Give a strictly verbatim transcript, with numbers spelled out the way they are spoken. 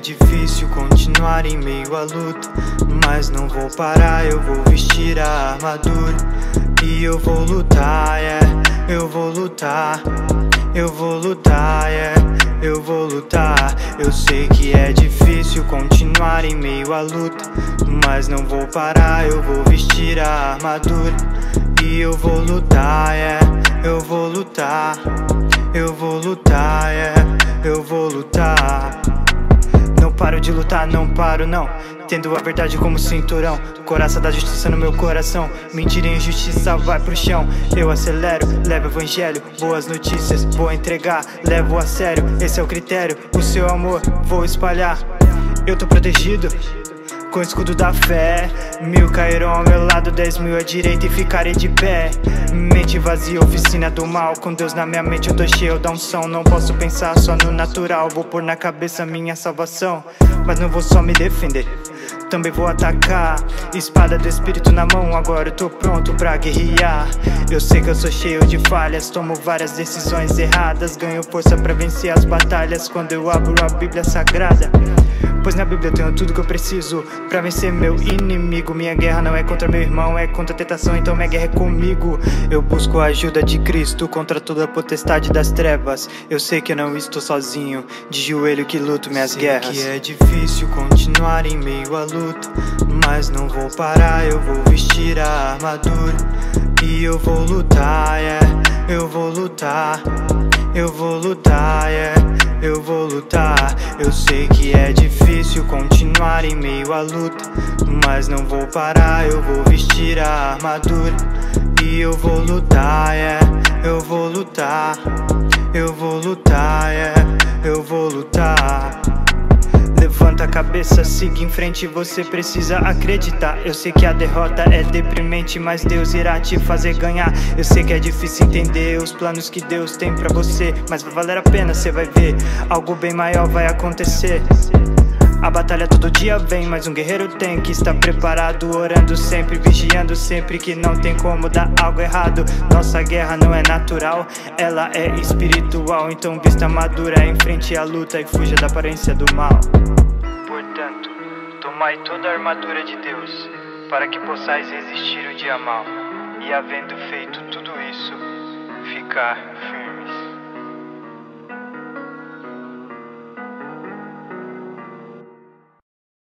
difícil continuar em meio à luta, mas não vou parar, eu vou vestir a armadura e eu vou lutar, yeah, eu vou lutar, eu vou lutar, yeah, eu vou lutar. Eu sei que é difícil continuar em meio à luta, mas não vou parar, eu vou vestir a armadura e eu vou lutar, yeah, eu vou lutar, eu vou lutar, yeah, eu vou lutar. Não paro de lutar, não paro não, tendo a verdade como cinturão, coraça da justiça no meu coração, mentira e injustiça vai pro chão. Eu acelero, levo evangelho, boas notícias vou entregar, levo a sério, esse é o critério, o seu amor vou espalhar. Eu tô protegido com o escudo da fé, mil cairão ao meu lado, dez mil à direita e ficarei de pé. Mente vazia, oficina do mal, com Deus na minha mente eu tô cheio da unção. Não posso pensar só no natural, vou pôr na cabeça minha salvação. Mas não vou só me defender, também vou atacar. Espada do espírito na mão, agora eu tô pronto pra guerrear. Eu sei que eu sou cheio de falhas, tomo várias decisões erradas, ganho força pra vencer as batalhas quando eu abro a Bíblia Sagrada. Pois na Bíblia eu tenho tudo que eu preciso pra vencer meu inimigo. Minha guerra não é contra meu irmão, é contra a tentação, então minha guerra é comigo. Eu busco a ajuda de Cristo contra toda a potestade das trevas. Eu sei que eu não estou sozinho, de joelho que luto minhas sei guerras. Que é difícil continuar em meio à luta, mas não vou parar, eu vou vestir a armadura e eu vou lutar, yeah, eu vou lutar, eu vou lutar, yeah, eu vou lutar. Eu sei que é difícil continuar em meio à luta, mas não vou parar, eu vou vestir a armadura e eu vou lutar, yeah, eu vou lutar, eu vou lutar, yeah, eu vou lutar. Levanta a cabeça, siga em frente, você precisa acreditar. Eu sei que a derrota é deprimente, mas Deus irá te fazer ganhar. Eu sei que é difícil entender os planos que Deus tem pra você, mas vai valer a pena, cê vai ver, algo bem maior vai acontecer. A batalha todo dia vem, mas um guerreiro tem que estar preparado, orando sempre, vigiando sempre que não tem como dar algo errado. Nossa guerra não é natural, ela é espiritual, então vista a armadura, enfrente a luta e fuja da aparência do mal. Portanto, tomai toda a armadura de Deus, para que possais resistir o dia mau, e havendo feito tudo isso, ficar firme.